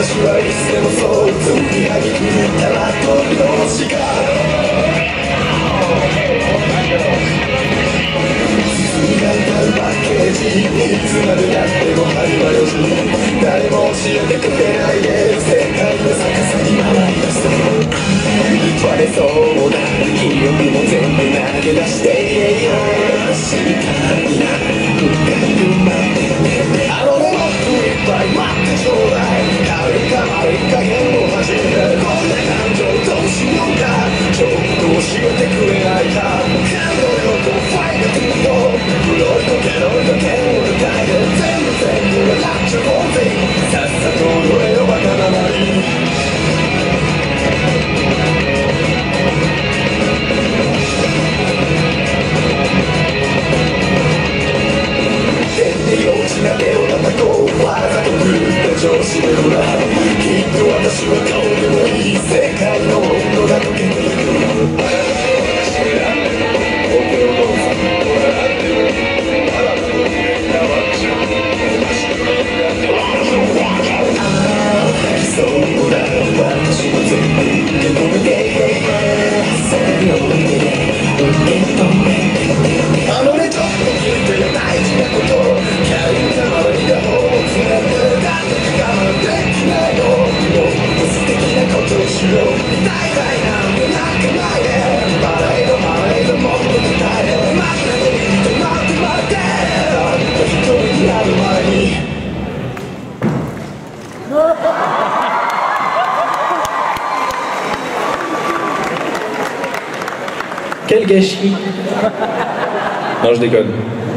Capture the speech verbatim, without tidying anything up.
私はいつでもそう積み上げくれたら鳥のしか進が歌うパッケージいつまでやっても針はよじ誰も教えてくれないで世界の逆さに回り出す割れそうな記憶も全部投げ出して静かにな深い夢あのもっといっぱい待ってちょうだい軽いか悪い加減を始めこんな感情どうしようかちょっと教えてくれないか感動よとファイトと黒いとけろいとけを迎えて全部全部笑っちゃおうぜさっさと踊れよバカなまり手を叩こうわざと狂った調子でほらきっと私は顔でもいい世界の温度が溶けていくそうだ私も全部受け止めてそれを見て受け止めてあのねちょっと聞いてよ大事なことキャリア周りがほぼ全部だって我慢できないのもっと素敵なことをしよう大体なんてなんかないでバラエドバラエドもっと伝え待っていて待って待ってあんた一人になる前に Quel gâchis! Non, je déconne.